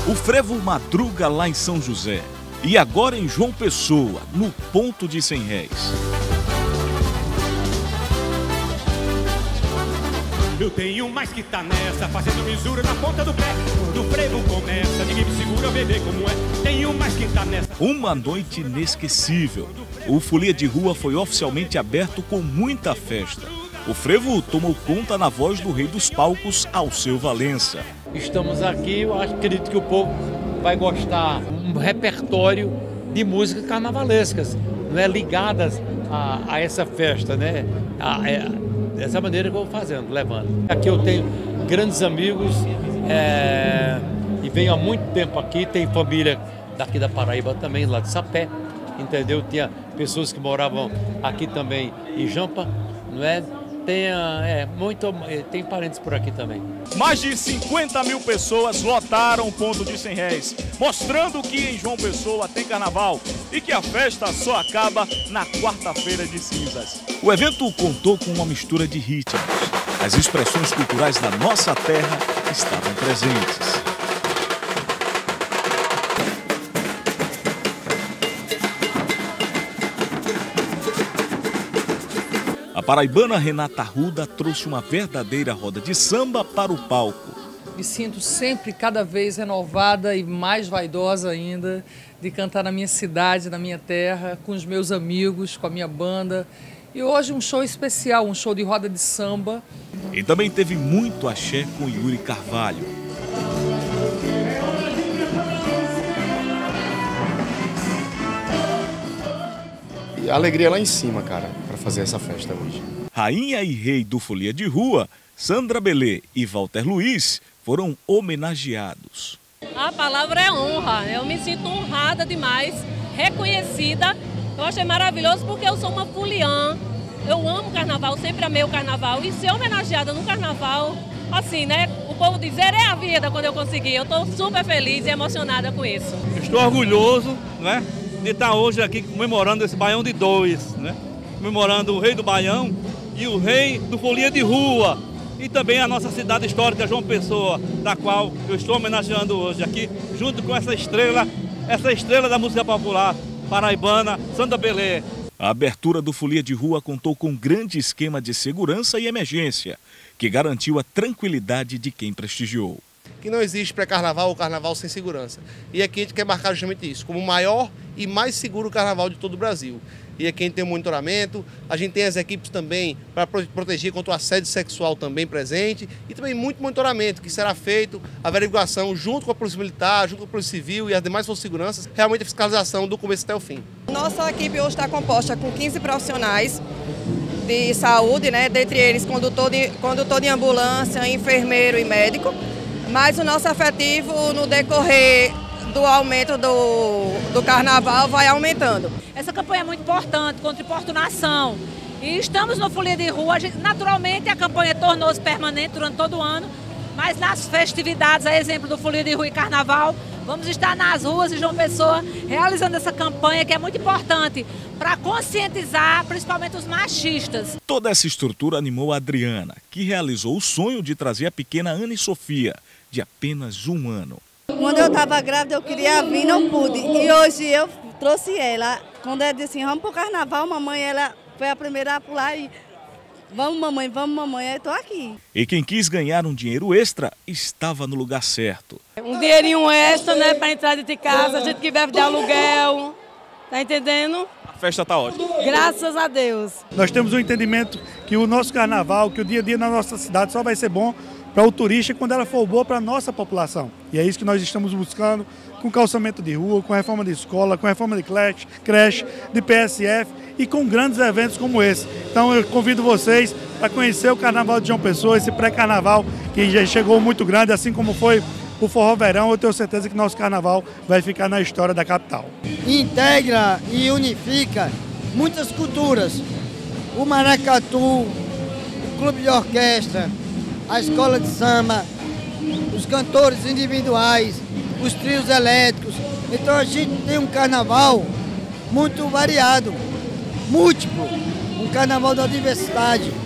O frevo madruga lá em São José e agora em João Pessoa, no ponto de 100 réis. Eu tenho mais que tá nessa, fazendo misura na ponta do pé. Quando o frevo começa, ninguém me segura, bebê como é. Tenho mais que tá nessa. Uma noite inesquecível. O Folia de Rua foi oficialmente aberto com muita festa. O frevo tomou conta na voz do rei dos palcos, Alceu Valença. Estamos aqui, eu acredito que o povo vai gostar. Um repertório de músicas carnavalescas, não é, ligadas a essa festa, né? Dessa maneira que eu vou fazendo, levando. Aqui eu tenho grandes amigos e venho há muito tempo aqui. Tem família daqui da Paraíba também, lá de Sapé, entendeu? Tinha pessoas que moravam aqui também em Jampa, não é? Tem parentes por aqui também. Mais de 50 mil pessoas lotaram o ponto de 100 réis, mostrando que em João Pessoa tem carnaval e que a festa só acaba na quarta-feira de cinzas. O evento contou com uma mistura de ritmos. As expressões culturais da nossa terra estavam presentes. A paraibana Renata Arruda trouxe uma verdadeira roda de samba para o palco. Me sinto sempre cada vez renovada e mais vaidosa ainda de cantar na minha cidade, na minha terra, com os meus amigos, com a minha banda. E hoje um show especial, um show de roda de samba. E também teve muito axé com Yuri Carvalho. E a alegria lá em cima, cara, para fazer essa festa hoje. Rainha e rei do Folia de Rua, Sandra Belê e Walter Luiz foram homenageados. A palavra é honra, eu me sinto honrada demais, reconhecida. Eu achei maravilhoso porque eu sou uma foliã, eu amo carnaval, sempre amei o carnaval e ser homenageada no carnaval, assim, né? O povo dizer é a vida quando eu consegui, eu estou super feliz e emocionada com isso. Estou orgulhoso, né, de estar hoje aqui comemorando esse Baião de Dois, né? Comemorando o rei do Baião e o rei do Folia de Rua. E também a nossa cidade histórica, João Pessoa, da qual eu estou homenageando hoje aqui, junto com essa estrela da música popular paraibana, Sandra Belê. A abertura do Folia de Rua contou com um grande esquema de segurança e emergência, que garantiu a tranquilidade de quem prestigiou. Que não existe pré-carnaval ou carnaval sem segurança. E aqui a gente quer marcar justamente isso, como o maior e mais seguro carnaval de todo o Brasil. E aqui a gente tem um monitoramento, a gente tem as equipes também para proteger contra o assédio sexual também presente e também muito monitoramento que será feito, a averiguação junto com a Polícia Militar, junto com a Polícia Civil e as demais forças de segurança, realmente a fiscalização do começo até o fim. Nossa equipe hoje está composta com 15 profissionais de saúde, né? Dentre eles condutor de ambulância, enfermeiro e médico, mas o nosso efetivo no decorrer do aumento do carnaval vai aumentando. Essa campanha é muito importante contra a importunação e estamos no Folia de Rua. Naturalmente a campanha tornou-se permanente durante todo o ano, mas nas festividades, a exemplo do Folia de Rua e Carnaval, vamos estar nas ruas de João Pessoa realizando essa campanha que é muito importante para conscientizar principalmente os machistas. Toda essa estrutura animou a Adriana, que realizou o sonho de trazer a pequena Anne Sofia, de apenas 1 ano. Quando eu estava grávida, eu queria vir, não pude. E hoje eu trouxe ela. Quando ela disse assim, vamos para o carnaval, mamãe, ela foi a primeira a pular e vamos mamãe, eu estou aqui. E quem quis ganhar um dinheiro extra estava no lugar certo. Um dinheirinho extra, né, para entrar dentro de casa, a gente que vive de aluguel, tá entendendo? A festa está ótima. Graças a Deus. Nós temos um entendimento que o nosso carnaval, que o dia a dia na nossa cidade só vai ser bom para o turista quando ela for boa para a nossa população. E é isso que nós estamos buscando com calçamento de rua, com reforma de escola, com reforma de creche, de PSF e com grandes eventos como esse. Então eu convido vocês para conhecer o Carnaval de João Pessoa, esse pré-carnaval que já chegou muito grande, assim como foi o Forró Verão. Eu tenho certeza que nosso carnaval vai ficar na história da capital. Integra e unifica muitas culturas. O maracatu, o clube de orquestra, a escola de samba, os cantores individuais, os trios elétricos. Então a gente tem um carnaval muito variado, múltiplo, um carnaval da diversidade.